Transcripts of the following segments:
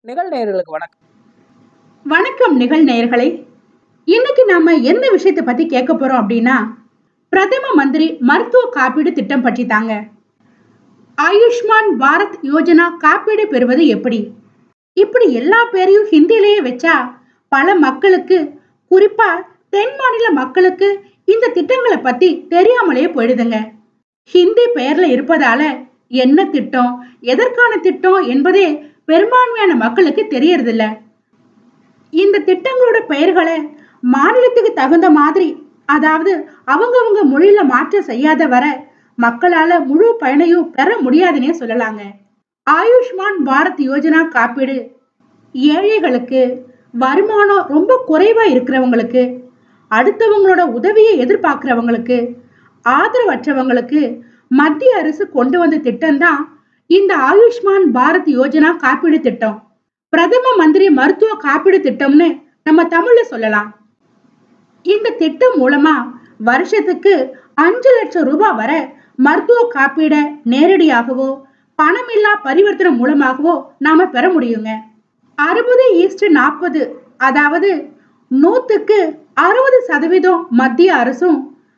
நிகழ்நேயர்களுக்கு வணக்கம். வணக்கம் நிகழ்நேயர்களே. இன்னைக்கு நாம என்ன விஷயத்தை பத்தி கேட்க போறோம் அப்படின்னா, பிரதம மந்திரி மருத்துவ காப்பீடு திட்டம் பற்றி தாங்க. ஆயுஷ்மான் பாரத் யோஜனா காப்பீடு பெறுவது எப்படி? இப்படி எல்லா பேரையும் ஹிந்திலேயே வச்சா பல மக்களுக்கு, குறிப்பா தென் மாநில மக்களுக்கு இந்த திட்டங்களை பத்தி தெரியாமலே போயிடுதுங்க. ஹிந்தி பெயர்ல இருப்பதால என்ன திட்டம், எதற்கான திட்டம் என்பதே பெரும்பான்மையான மக்களுக்கு தெரியறதில்ல. இந்த திட்டங்களோட பெயர்களை மாநிலத்துக்கு தகுந்த மாதிரி, அதாவது அவங்கவங்க மொழியில மாற்றம் செய்யாத வர மக்களால முழு பயனையும் பெற முடியாதுன்னே சொல்லலாங்க. ஆயுஷ்மான் பாரத் யோஜனா காப்பீடு ஏழைகளுக்கு, வருமானம் ரொம்ப குறைவா இருக்கிறவங்களுக்கு, அடுத்தவங்களோட உதவியை எதிர்பார்க்கிறவங்களுக்கு, ஆதரவற்றவங்களுக்கு மத்திய அரசு கொண்டு வந்த திட்டம் தான் இந்த ஆயுஷ்மான் பாரத் யோஜனா காப்பீடு திட்டம். பிரதம மந்திரி மருத்துவ காப்பீடு திட்டம்னு நம்ம தமிழ்ல சொல்லலாம். இந்த திட்டம் மூலமா வருஷத்துக்கு 5 லட்சம் ரூபாய் வரை மருத்துவ காப்பீட நேரடியாகவோ பணமில்லா பரிவர்த்தனை மூலமாகவோ நாம பெற முடியுங்க. 60:40, அதாவது 100க்கு 60% மத்திய அரசும்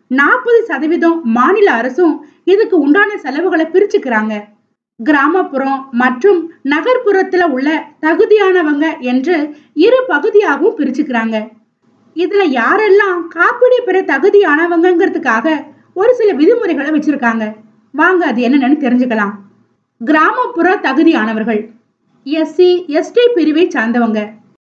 40% மாநில அரசும் இதுக்கு உண்டான செலவுகளை பிரிச்சுக்கிறாங்க. கிராமப்புறம் மற்றும் நகர்ப்புறத்துல உள்ள தகுதியானவங்க என்று இரு பகுதியாகவும் பிரிச்சுக்கிறாங்க. இதுல யாரெல்லாம் காப்பீடு பெற தகுதியானவங்கிறதுக்காக ஒரு சில விதிமுறைகளை வச்சிருக்காங்க. வாங்க அது என்னன்னு தெரிஞ்சுக்கலாம். கிராமப்புற தகுதியானவர்கள் எஸ்சி எஸ்டி பிரிவை சார்ந்தவங்க,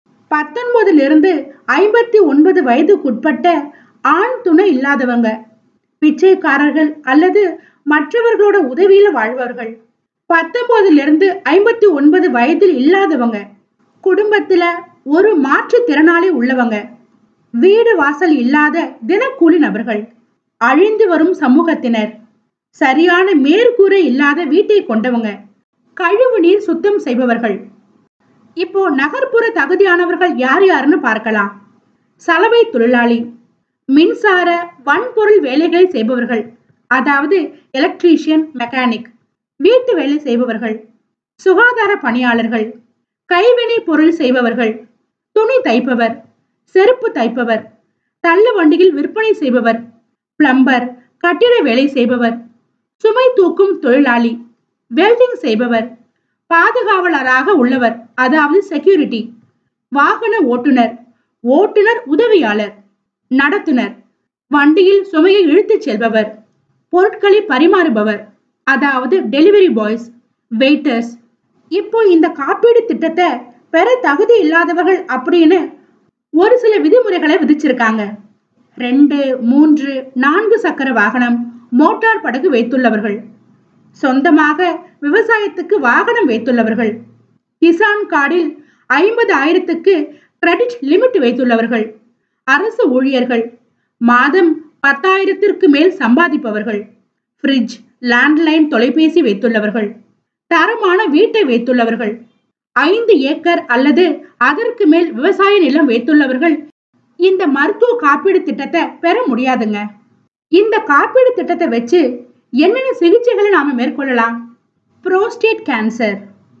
19 59 வயதுக்குட்பட்ட ஆண் துணை இல்லாதவங்க, பிச்சைக்காரர்கள் அல்லது மற்றவர்களோட உதவியில வாழ்பவர்கள், 19 59 வயதில் இல்லாதவங்க, குடும்பத்துல ஒரு மாற்றுத்திறனாளி உள்ளவங்க, வீடு வாசல் இல்லாத தினக்கூலி நபர்கள், அழிந்து வரும் சமூகத்தினர், சரியான மேற்கூரை இல்லாத வீட்டை கொண்டவங்க, கழிவு நீர் சுத்தம் செய்பவர்கள். இப்போ நகர்ப்புற தகுதியானவர்கள் யார் யாருன்னு பார்க்கலாம். சலவை தொழிலாளி, மின்சார வன்பொருள் வேலைகளை செய்பவர்கள், அதாவது எலக்ட்ரீஷியன், மெக்கானிக், வீட்டு வேலை செய்பவர்கள், சுகாதார பணியாளர்கள், கைவினை பொருள் செய்பவர்கள், துணி தைப்பவர், செருப்பு தைப்பவர், தள்ளு வண்டியில் விற்பனை செய்பவர், பிளம்பர், கட்டிட வேலை செய்பவர், சுமை தூக்கும் தொழிலாளி, வெல்டிங் செய்பவர், பாதுகாவலராக உள்ளவர், அதாவது செக்யூரிட்டி, வாகன ஓட்டுநர், ஓட்டுநர் உதவியாளர், நடத்துனர், வண்டியில் சுமையை இழுத்துச் செல்பவர், பொருட்களை பரிமாறுபவர், அதாவது டெலிவரி பாய்ஸ், வெயிட்டர்ஸ். இப்போ இந்த காப்பீடு திட்டத்தை பெற தகுதி இல்லாதவர்கள் அப்படின்னு ஒரு சில விதிமுறைகளை விதிச்சிருக்காங்க. 2, 3, 4 சக்கர வாகனம், மோட்டார் படகு வைத்துள்ளவர்கள், சொந்தமாக விவசாயத்துக்கு வாகனம் வைத்துள்ளவர்கள், கிசான் கார்டில் 50,000க்கு கிரெடிட் லிமிட் வைத்துள்ளவர்கள், அரசு ஊழியர்கள், மாதம் 10,000ற்கு மேல் சம்பாதிப்பவர்கள், ஃப்ரிட்ஜ், லேண்ட்லைன் தொலைபேசி வைத்துள்ளவர்கள், தரமான வீட்டை வைத்துள்ளவர்கள், 5 ஏக்கர் அல்லது அதற்கு மேல் விவசாய நிலம் வைத்துள்ளவர்கள் இந்த மருத்துவ காப்பீடு திட்டத்தை பெற முடியாதுங்க. இந்த காப்பீடு திட்டத்தை வச்சு என்னென்ன சிகிச்சைகளை நாம மேற்கொள்ளலாம்? Prostate cancer,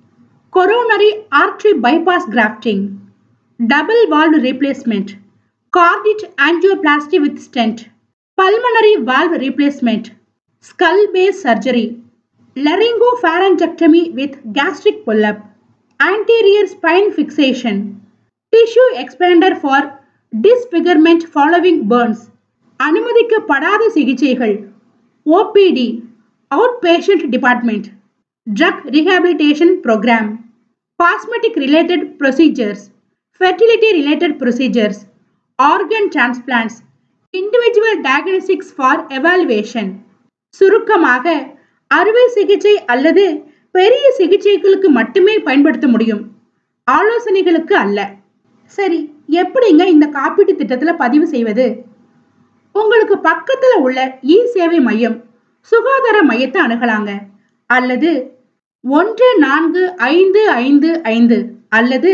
coronary artery bypass grafting, double valve replacement, carotid angioplasty with stent, pulmonary valve replacement, skull base surgery, laryngopharyngectomy with gastric polyp, anterior spine fixation, tissue expander for disfigurement following burns, அனுமதிக்கப்படாத சிகிச்சைகள், OPD, outpatient department, drug rehabilitation program, cosmetic related procedures, fertility related procedures, organ transplants, individual diagnostics for evaluation. சுருக்கமாக அறுவை சிகிச்சை அல்லது பெரிய சிகிச்சைகளுக்கு மட்டுமே பயன்படுத்த முடியும், ஆலோசனைகளுக்கு அல்ல. சரி, எப்படிங்க இந்த காப்பீட்டு திட்டத்துல பதிவு செய்வது? உங்களுக்கு பக்கத்துல உள்ள இ சேவை மையம், சுகாதார மையத்தை அணுகலாங்க. அல்லது 145555 அல்லது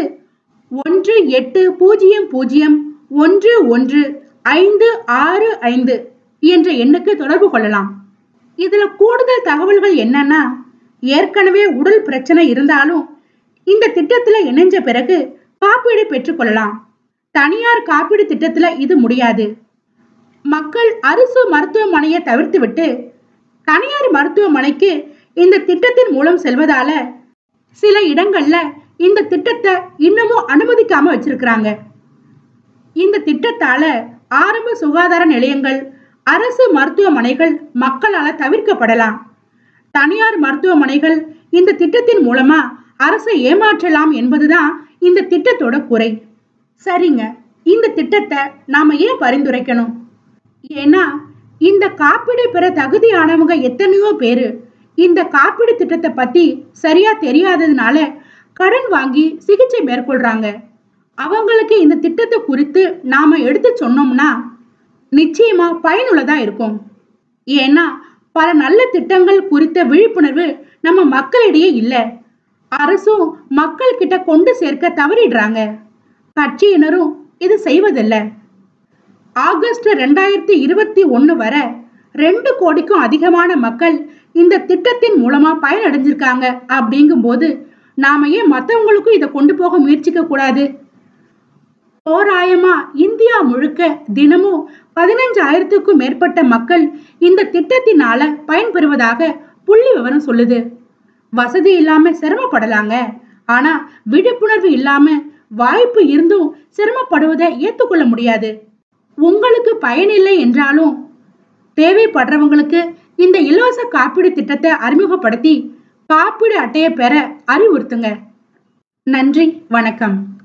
18001155 என்ற எண்ணுக்கு தொடர்பு கொள்ளலாம். இதுல கூடுதல் தகவல்கள் என்னன்னா, ஏற்கனவே உடல் பிரச்சனை இருந்தாலும் இந்த திட்டத்துல இணைஞ்ச பிறகு காப்பீடு பெற்றுக்கொள்ளலாம். தனியார் காப்பீடு திட்டத்துல இது முடியாது. மக்கள் அரசு மருத்துவமனையை தவிர்த்து விட்டு தனியார் மருத்துவமனைக்கு இந்த திட்டத்தின் மூலம் செல்வதால சில இடங்கள்ல இந்த திட்டத்தை இன்னமும் அனுமதிக்காம வச்சிருக்கிறாங்க. இந்த திட்டத்தால ஆரம்ப சுகாதார நிலையங்கள், அரசு மருத்துவமனைகள் மக்களால தவிர்க்கப்படலாம். தனியார் மருத்துவமனைகள் இந்த திட்டத்தின் மூலமா அரசை ஏமாற்றலாம் என்பதுதான் இந்த திட்டத்தோட குறை. சரிங்க, இந்த திட்டத்தை நாம ஏன் பரிந்துரைக்கணும்? ஏன்னா இந்த காப்பீடு பெற தகுதியானவங்க எத்தனையோ பேரு இந்த காப்பீடு திட்டத்தை பத்தி சரியா தெரியாததுனால கடன் வாங்கி சிகிச்சை மேற்கொள்றாங்க. அவங்களுக்கு இந்த திட்டத்தை குறித்து நாம எடுத்து சொன்னோம்னா நிச்சயமா பயனுள்ளதா இருக்கும். ஏன்னா பல நல்ல திட்டங்கள் குறித்த விழிப்புணர்வு நம்ம மக்களிடையே இல்ல. அரசும் மக்கள் கிட்ட கொண்டு சேர்க்க தவறிடுறாங்க. கட்சியினரும் இது செய்வதில்லை. ஆகஸ்ட் 2021 வரை 2 கோடிக்கும் அதிகமான மக்கள் இந்த திட்டத்தின் மூலமா பயனடைஞ்சிருக்காங்க. அப்படிங்கும் போது நாம ஏன் மத்தவங்களுக்கும் இதை கொண்டு போக முயற்சிக்க கூடாது? தோராயமா இந்தியா முழுக்க தினமும் 15,000க்கும் மேற்பட்ட மக்கள் இந்த திட்டத்தினால பயன்பெறுவதாக புள்ளி விவரம் சொல்லுது. வசதி இல்லாம சிரமப்படலாங்க, ஆனா விழிப்புணர்வு இல்லாம வாய்ப்பு இருந்தும் சிரமப்படுவதை ஏத்துக்கொள்ள முடியாது. உங்களுக்கு பயனில்லை என்றாலும் தேவைப்படுறவங்களுக்கு இந்த இலவச காப்பீடு திட்டத்தை அறிமுகப்படுத்தி காப்பீடு அட்டையை பெற அறிவுறுத்துங்க. நன்றி, வணக்கம்.